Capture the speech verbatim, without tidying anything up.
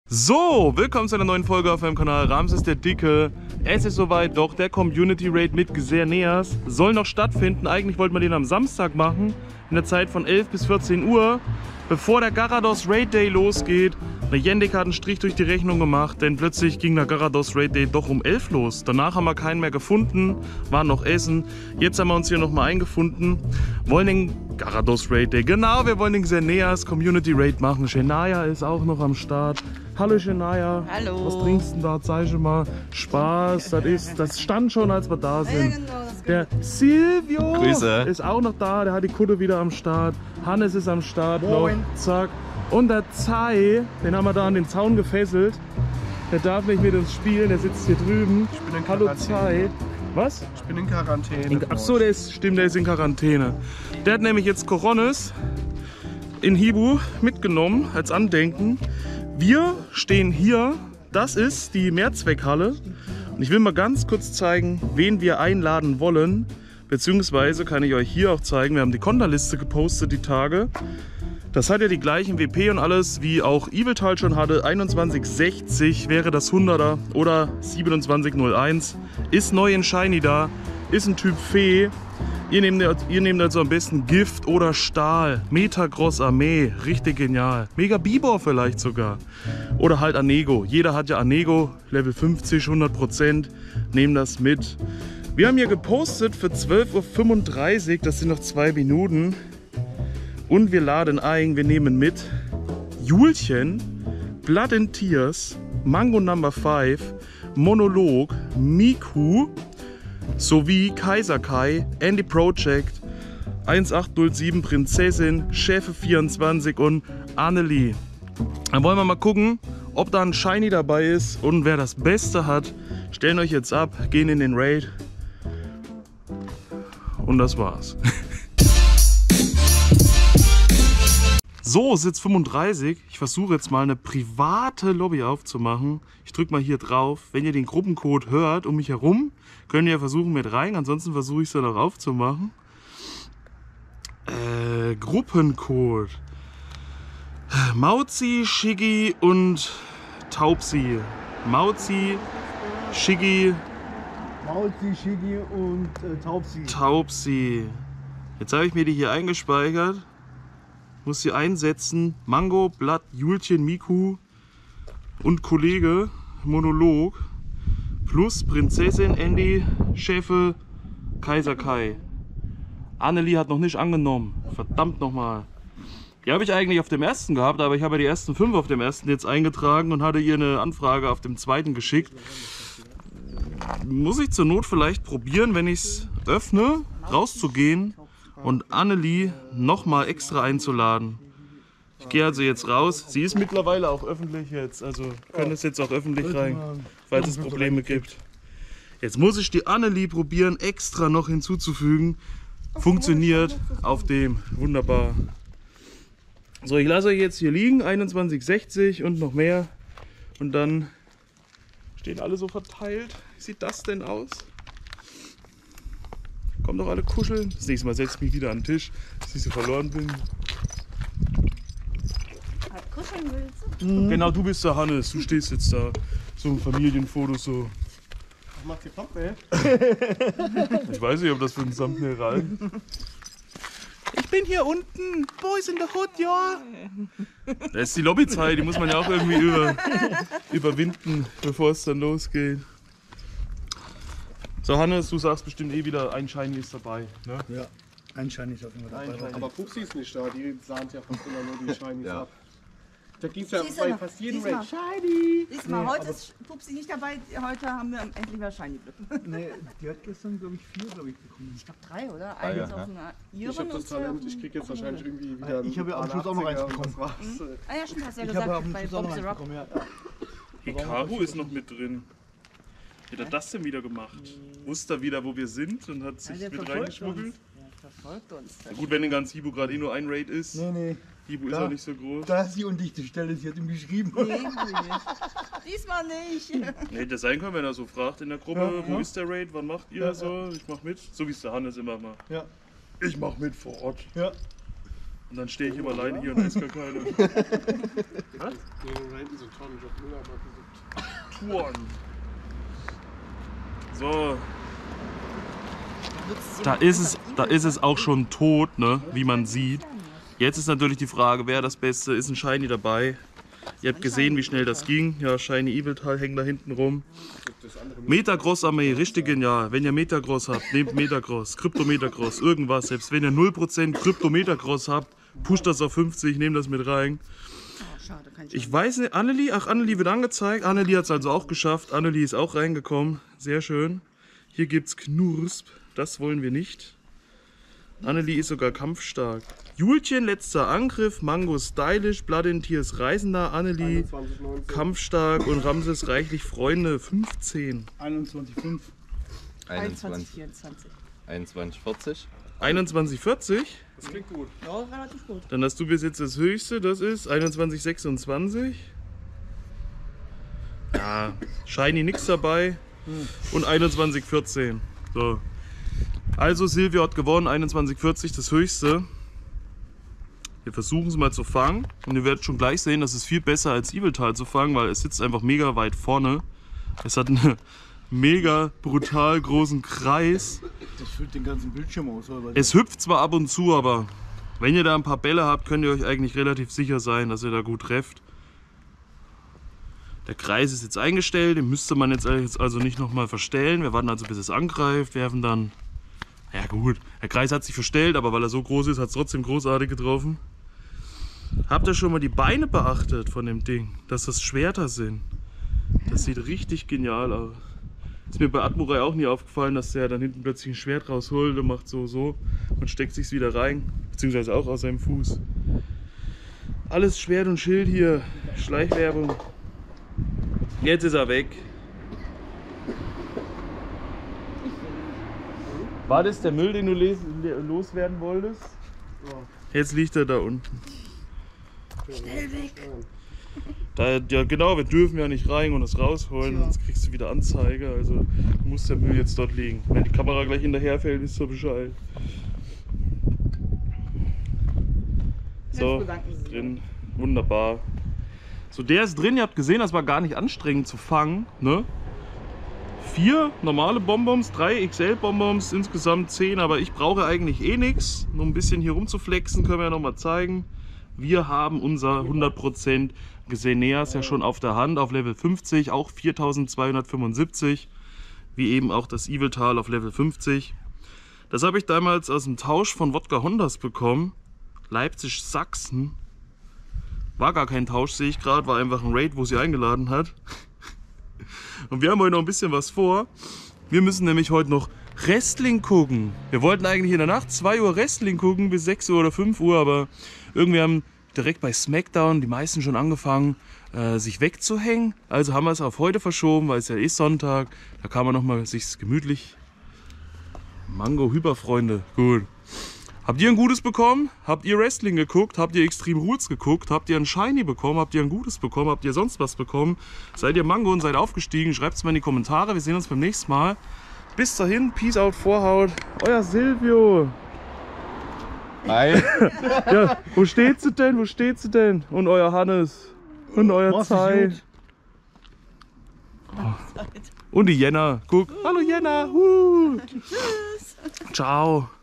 So, willkommen zu einer neuen Folge auf meinem Kanal Ramses der Dicke. Es ist soweit, doch der Community Raid mit Xerneas soll noch stattfinden. Eigentlich wollten wir den am Samstag machen, in der Zeit von elf bis vierzehn Uhr, bevor der Garados Raid Day losgeht. Der Jendik hat einen Strich durch die Rechnung gemacht, denn plötzlich ging der Garados Raid Day doch um elf los. Danach haben wir keinen mehr gefunden, waren noch essen. Jetzt haben wir uns hier nochmal eingefunden, wollen den Garados Raid Day, genau, wir wollen den Xerneas Community Raid machen. Shania ist auch noch am Start. Hallo Shania. Hallo. Was trinkst du denn da? Zeig mal. Spaß, das ist, das stand schon, als wir da sind. Ja, genau, das der Silvio Grüße. ist auch noch da, der hat die Kutte wieder am Start. Hannes ist am Start noch. Zack. Und der Zai, den haben wir da an den Zaun gefesselt. Der darf nicht mit uns spielen, der sitzt hier drüben. Ich bin in Hallo Quarantäne. Zai. Was? Ich bin in Quarantäne. In, ach so, der ist, stimmt, der ist in Quarantäne. Der hat nämlich jetzt Coronis in Hibu mitgenommen als Andenken. Wir stehen hier, das ist die Mehrzweckhalle. Und ich will mal ganz kurz zeigen, wen wir einladen wollen. Beziehungsweise kann ich euch hier auch zeigen, wir haben die Konterliste gepostet die Tage. Das hat ja die gleichen W P und alles, wie auch Eviltal schon hatte. einundzwanzig sechzig wäre das hunderter oder siebenundzwanzig null eins. Ist neu in Shiny da, ist ein Typ Fee. Ihr nehmt, ihr nehmt also am besten Gift oder Stahl. Metagross Armee, richtig genial. Mega Bibor vielleicht sogar. Oder halt Anego. Jeder hat ja Anego, Level fünfzig, hundert Prozent. Nehmt das mit. Wir haben hier gepostet für zwölf Uhr fünfunddreißig, das sind noch zwei Minuten. Und wir laden ein, wir nehmen mit Julchen, Blood and Tears, Mango Number fünf, Monolog, Miku sowie Kaiser Kai, Andy Project, eins acht null sieben Prinzessin, Chefe vierundzwanzig und Annelie. Dann wollen wir mal gucken, ob da ein Shiny dabei ist und wer das Beste hat. Stellen euch jetzt ab, gehen in den Raid und das war's. So, Sitz fünfunddreißig. Ich versuche jetzt mal eine private Lobby aufzumachen. Ich drücke mal hier drauf. Wenn ihr den Gruppencode hört um mich herum, könnt ihr versuchen mit rein. Ansonsten versuche ich es dann auch aufzumachen. Äh, Gruppencode. Mauzi, Shiggy und Taubsi. Mauzi, Shiggy. Mauzi, Shiggy und äh, Taubsi. Taubsi. Jetzt habe ich mir die hier eingespeichert. Muss sie einsetzen. Mango, Blatt, Julchen, Miku und Kollege, Monolog. Plus Prinzessin, Andy, Chefe, Kaiser Kai. Annelie hat noch nicht angenommen. Verdammt nochmal. Die habe ich eigentlich auf dem ersten gehabt, aber ich habe die ersten fünf auf dem ersten jetzt eingetragen und hatte ihr eine Anfrage auf dem zweiten geschickt. Muss ich zur Not vielleicht probieren, wenn ich es öffne, rauszugehen und Annelie nochmal extra einzuladen. Ich gehe also jetzt raus. Sie ist mittlerweile auch öffentlich jetzt, also können es jetzt auch öffentlich rein, falls es Probleme gibt. Jetzt muss ich die Annelie probieren, extra noch hinzuzufügen. Funktioniert auf dem. Wunderbar. So, ich lasse euch jetzt hier liegen, einundzwanzig sechzig und noch mehr. Und dann stehen alle so verteilt. Wie sieht das denn aus? Kommen doch alle kuscheln. Das nächste Mal setze ich mich wieder an den Tisch, dass ich so verloren bin. Kuscheln willst du? Mhm. Genau, du bist der Hannes. Du stehst jetzt da. So ein Familienfoto so. Was macht ihr Thumbnail? Ich weiß nicht, ob das für ein Thumbnail reicht. Ich bin hier unten. Boys in the Hood, ja. Da ist die Lobbyzeit, die muss man ja auch irgendwie über, überwinden, bevor es dann losgeht. So, Hannes, du sagst bestimmt eh wieder, ein Shiny ist dabei. Ne? Ja, ein Shiny ist auf jeden Fall dabei. Aber Pupsi ist nicht da, die sahen ja fast immer nur die Shinies Ja. ab. Da ging es ja Siehst du bei noch? fast jedem Diesmal. Raid. Shiny! Diesmal, heute ist Pupsi nicht dabei, heute haben wir endlich mal Shiny Glück. Nee, die hat gestern, glaube ich, vier, glaube ich, bekommen. Ich glaube drei, oder? Drei, Eins ja. auf einer Ich Iren habe das und zwei Talent, auf ich krieg jetzt auf einer- wahrscheinlich irgendwie wieder. Ich habe ja am einen Schluss auch noch eins achtziger und bekommen. das war's. Ah ja, stimmt, hast du ja Ich habe gesagt, am bei Schluss auch Bob noch the eins Rock. bekommen, ja. Hikaru ist noch mit drin. Wie hat er das denn wieder gemacht? Wusste er wieder, wo wir sind und hat sich Ja, der mit verfolgt reingeschmuggelt? uns. Der verfolgt uns. Na gut, wenn in ganz Hibu gerade eh nur ein Raid ist. Nee, nee. Hibu ist Da. auch nicht so groß. Da ist die undichte Stelle, sie hat ihm geschrieben. Nee, hab ich nicht. Diesmal nicht. Nee, das sein kann, wenn er so fragt in der Gruppe, Ja, wo ja. ist der Raid, wann macht ihr Ja, so? Ich mach mit. So wie es der Hannes immer macht. Ja, Ich mach mit vor Ort. ja. Und dann stehe ich immer alleine hier und esse gar keine. Nee, da hinten sind Tonnen, ich hab Müll aber gesucht. Touren. So. Da ist es, da ist es auch schon tot, ne? Wie man sieht. Jetzt ist natürlich die Frage, wer das Beste ist. Ein Shiny dabei. Ihr habt gesehen, wie schnell das ging. Ja, Shiny Eviltal hängt da hinten rum. Metagross Armee, richtig genial. Wenn ihr Metagross habt, nehmt Metagross, Krypto Metagross, irgendwas. Selbst wenn ihr null Prozent Krypto Metagross habt, pusht das auf fünfzig, nehmt das mit rein. Schade, kann ich Ich weiß nicht, Annelie, ach Annelie wird angezeigt. Annelie hat es also auch geschafft. Annelie ist auch reingekommen. Sehr schön. Hier gibt's Knursp. Das wollen wir nicht. Annelie ist sogar kampfstark. Julchen, letzter Angriff. Mango stylisch. Blood in Tears reisender. Annelie einundzwanzig neunzehn. kampfstark. Und Ramses reichlich Freunde. fünfzehn. einundzwanzig Komma fünf. einundzwanzig, einundzwanzig, vierundzwanzig. einundzwanzig, vierzig. einundzwanzig vierzig. Das klingt gut. Ja, relativ gut. Dann hast du bis jetzt das höchste. Das ist einundzwanzig sechsundzwanzig. Ja, Shiny nix dabei. Und einundzwanzig vierzehn. So. Also Silvio hat gewonnen, einundzwanzig vierzig, das höchste. Wir versuchen es mal zu fangen. Und ihr werdet schon gleich sehen, das ist viel besser als Eviltal zu fangen, weil es sitzt einfach mega weit vorne. Es hat einen mega brutal großen Kreis. Das füllt den ganzen Bildschirm aus. Oder? Es hüpft zwar ab und zu, aber wenn ihr da ein paar Bälle habt, könnt ihr euch eigentlich relativ sicher sein, dass ihr da gut trefft. Der Kreis ist jetzt eingestellt, den müsste man jetzt also nicht nochmal verstellen. Wir warten also, bis es angreift, werfen dann... Ja gut, der Kreis hat sich verstellt, aber weil er so groß ist, hat es trotzdem großartig getroffen. Habt ihr schon mal die Beine beachtet von dem Ding? Dass das Schwerter sind. Das sieht richtig genial aus. Ist mir bei Admurai auch nie aufgefallen, dass der dann hinten plötzlich ein Schwert rausholt und macht so so und steckt sich's wieder rein. Beziehungsweise auch aus seinem Fuß. Alles Schwert und Schild hier. Schleichwerbung. Jetzt ist er weg. War das der Müll, den du les loswerden wolltest? Jetzt liegt er da unten. Schnell weg. Da, ja genau, wir dürfen ja nicht rein und es rausholen, Tja. sonst kriegst du wieder Anzeige. Also muss der Müll jetzt dort liegen. Wenn die Kamera gleich hinterherfällt, wisst ihr Bescheid. So, bedanken Sie sich. drin. Wunderbar. So, der ist drin. Ihr habt gesehen, das war gar nicht anstrengend zu fangen. Ne? Vier normale Bonbons, drei X L-Bonbons, insgesamt zehn, aber ich brauche eigentlich eh nichts. Nur ein bisschen hier rumzuflexen, können wir ja nochmal zeigen. Wir haben unser hundert Prozent Xeneas ja schon auf der Hand, auf Level fünfzig, auch viertausendzweihundertfünfundsiebzig, wie eben auch das Eviltal auf Level fünfzig. Das habe ich damals aus dem Tausch von Wodka Hondas bekommen. Leipzig-Sachsen. War gar kein Tausch, sehe ich gerade, war einfach ein Raid, wo sie eingeladen hat. Und wir haben heute noch ein bisschen was vor. Wir müssen nämlich heute noch Wrestling gucken. Wir wollten eigentlich in der Nacht zwei Uhr Wrestling gucken, bis sechs Uhr oder fünf Uhr, aber irgendwie haben direkt bei SmackDown die meisten schon angefangen, äh, sich wegzuhängen. Also haben wir es auf heute verschoben, weil es ja eh Sonntag. Da kann man nochmal sich gemütlich... Mango Hyperfreunde, gut. Habt ihr ein Gutes bekommen? Habt ihr Wrestling geguckt? Habt ihr Extreme Rules geguckt? Habt ihr ein Shiny bekommen? Habt ihr ein Gutes bekommen? Habt ihr sonst was bekommen? Seid ihr Mango und seid aufgestiegen? Schreibt es mal in die Kommentare. Wir sehen uns beim nächsten Mal. Bis dahin, Peace out, Vorhaut. Euer Silvio. Hi. Ja, wo steht sie denn? Wo steht sie denn? Und euer Hannes. Und euer Mach's Zai. gut. Und die Jenna. Guck. Hallo Jenna. Huh. Ciao.